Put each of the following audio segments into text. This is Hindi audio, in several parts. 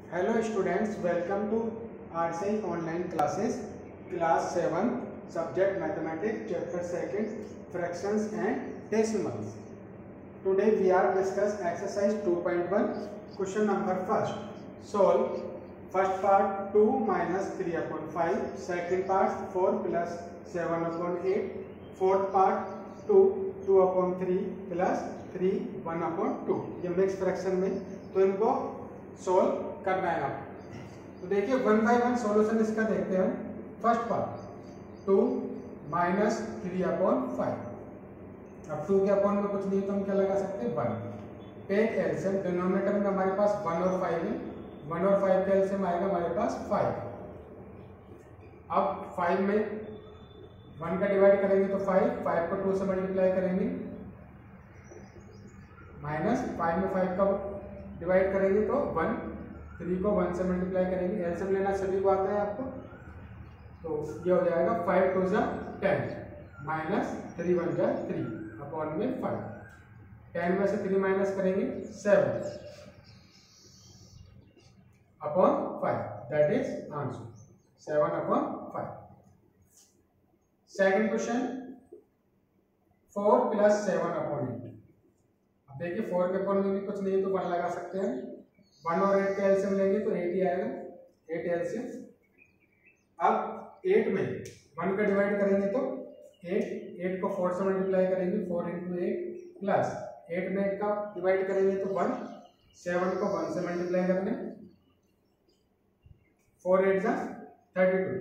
Hello students, welcome to RSI online classes, class 7, subject mathematics, chapter 2, fractions and decimals. Today we are discuss exercise 2.1, question number first. Solve first part 2 minus 3 upon 5, second part 4 plus 7 upon 8, fourth part 2 upon 3 plus 3 1 upon 2. ये मिक्स फ्रैक्शन में तो इनको सोल्व करना है आपको। तो देखिए 1 by 1 सॉल्यूशन इसका देखते हैं। First part 2 minus 3 upon 5। अब 2 के अपॉन में कुछ नहीं तो हम क्या लगा सकते हैं 1। टेक एलसीएम, डिनोमिनेटर में हमारे पास 1 और 5 है, 1 और 5 का एलसीएम आएगा हमारे पास 5। अब 5 में 1 का डिवाइड करेंगे तो 5 को 2 से मल्टीप्लाई करेंगे, माइनस 5 में 5 का डिवाइड करेंगे तो 1, 3 को 1 से मल्टीप्लाई करेंगे। एलसीएम लेना सभी को आता है आपको, तो ये हो जाएगा 5 2 जा 10 माइनस 3 1 जा 3 अपॉन में 5। 10 में से 3 माइनस करेंगे 7 upon 5, that is answer 7 upon 5। Second question 4 plus 7 upon 8। अब देखिए 4 के अपॉन में भी कुछ नहीं तो 1 लगा सकते हैं। 1 और 8 का एलसीएम लेंगे तो 8 ही आएगा, 8 एलसीएम। अब 8 में 1 का डिवाइड करेंगे तो 8 को 4 से मल्टीप्लाई करेंगे, 4 इंटू 8 प्लस 8 में 8 का डिवाइड करेंगे तो 1, 7 को 1 से मल्टीप्लाई करने, 4 8 जा 32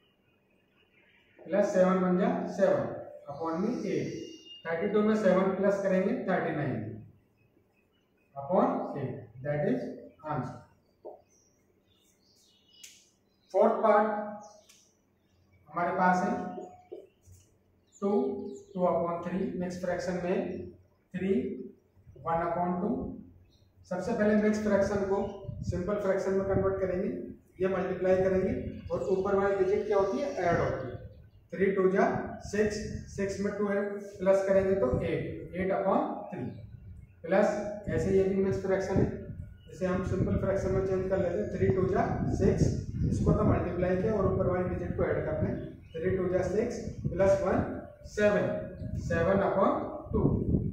प्लस 7 1 जा 7 अपॉन में 8। 32 में 7 प्लस करेंगे 39 upon 8, that is answer. Fourth part हमारे पास है 2 अपॉन 3, मिक्स फ्रैक्शन में 3 1 अपॉन 2। सबसे पहले मिक्स फ्रैक्शन को सिंपल फ्रैक्शन में कन्वर्ट करेंगे, ये मल्टीप्लाई करेंगे और ऊपर वाली डिजिट क्या होती है, ऐड होती है। 3 2 जा 6, 6 में 2 प्लस करेंगे तो 8 अपॉन 3 प्लस, ऐसे ये भी मिक्स फ्रैक्शन है, इसे हम सिंपल फ्रैक्शन में चेंज कर लेते हैं। 3 2 जा 6, इसको तो मल्टीप्लाई किया और ऊपर वाली डिजिट को ऐड करते हैं। 3 2 जा 6 plus 1 7 upon 2।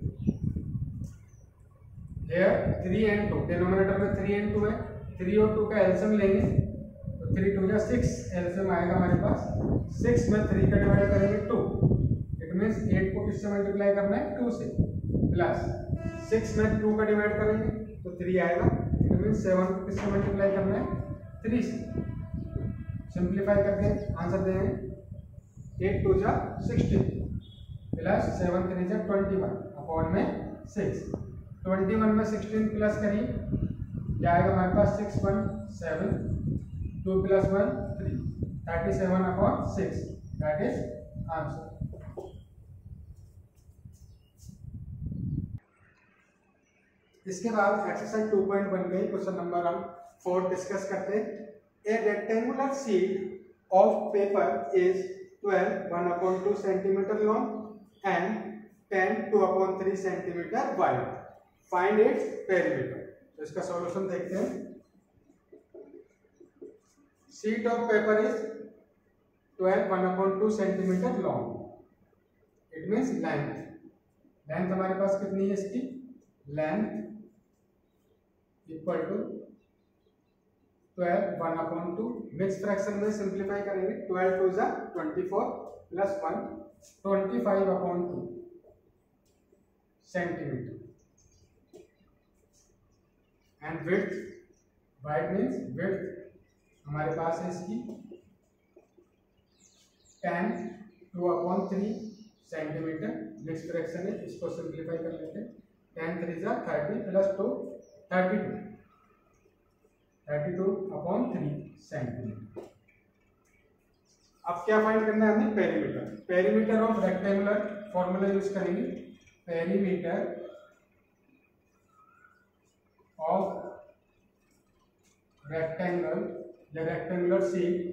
Here 3 and 2, denominator में 3 and 2 है, 3 और 2 का एलसीएम लेंगे तो 3 2 जा 6 एलसीएम आएगा हमारे पास। 6 में 3 का डिवाइड करेंगे 2, इट मीन्स 8 को किससे मल्टीप्लाई करना है 2 से, प्लस 6 में 2 का डिवाइड करेंगे तो 3 आएगा, इट मीन्स 7 को किससे मल्टीप्लाई करना है 3 से। सिंप्लीफाई करके आंसर देंगे 8 2 जा 16 प्लस 7 3 जा 21 अपॉन में 6। 21 में 16 प्लस करिए, जाएगा हमारे पास 6 1 7, 2 प्लस 1 3, 37 अपॉन 6, दैट इज आंसर। इसके बाद एक्सरसाइज 2.1 में क्वेश्चन नंबर हम 4 डिस्कस करते हैं। A rectangular sheet of paper is 12 1/2 centimetre long and 10 2/3 centimetre wide, find its perimeter. तो इसका सॉल्यूशन देखते हैं। Sheet of paper is 12 1/2 centimetre long, it means length हमारे पास कितनी है इसकी, length equal to 12 1/2। Mix fraction में सिंप्लीफाई करेंगे, 12 2 जा 24 प्लस 1 25/2 centimetre. And width, wide means width हमारे पास है इसकी 10 2/3 सेंटीमीटर। मिक्स फ्रैक्शन है, इसको सिंप्लीफाई कर लेते हैं। 10 3 जा 30 प्लस 2 32/3 सेंटीमीटर। अब क्या फाइंड करना है हमें, perimeter. Perimeter of rectangular formula use करेंगे, पेरीमीटर ऑफ रेक्टेंगल या rectangular sheet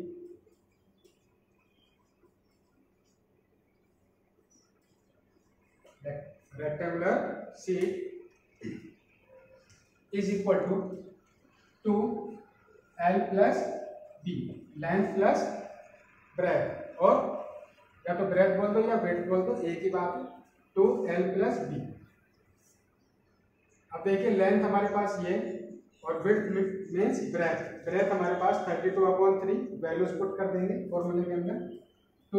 is equal to 2 L plus B, length plus breadth, और या तो ब्रेथ बोल दो या वेट बोल दो, एक ही बात है, 2l प्लस बी। अब देखिए लेंथ हमारे पास ये और विड्थ मीन्स ब्रेथ, ब्रेथ हमारे पास 32/3 वैल्यूज पुट कर देंगे फॉर्मूले के अंदर, 2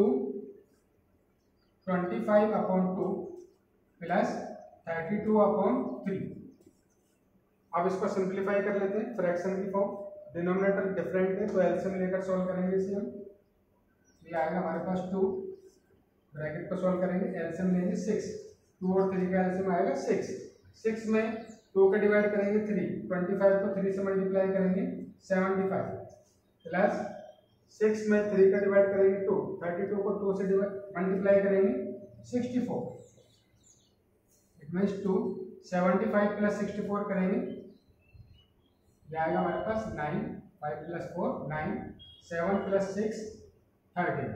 25/2 प्लस 32/3। अब इसको सिंप्लीफाई कर लेते हैं फ्रैक्शन की फॉर्म, डिनोमिनेटर डिफरेंट है तो एलसीएम लेकर सॉल्व करेंगे इसे हम। ये आएगा हमारे पास 2, ब्रैकेट को सॉल्व करेंगे, एलसीएम लेंगे 6, 2 और 3 का एलसीएम आएगा 6, 6 में 2 का डिवाइड करेंगे 3, 25 को 3 से मल्टीप्लाई करेंगे 75, प्लस 6 में 3 का डिवाइड करेंगे 2, 32 को 2 से मल्टीप्लाई करेंगे 64, इट मीन्स 2, 75 प्लस 64 करेंगे, यह आएगा हमारे पास 9, 5 प्लस 4 9, 7 प्लस 6 13,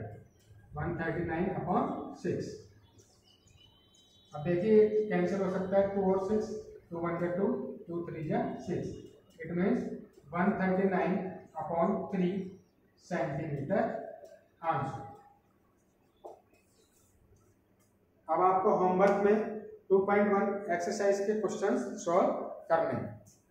139/6। अब देखिए कैंसिल हो सकता है 2 और 6, 2 1 2, 2 3 6, इट मीन्स 139/3 सेंटीमीटर आंसर। अब आपको होमवर्क में 2.1 एक्सरसाइज के क्वेश्चंस सॉल्व करने हैं।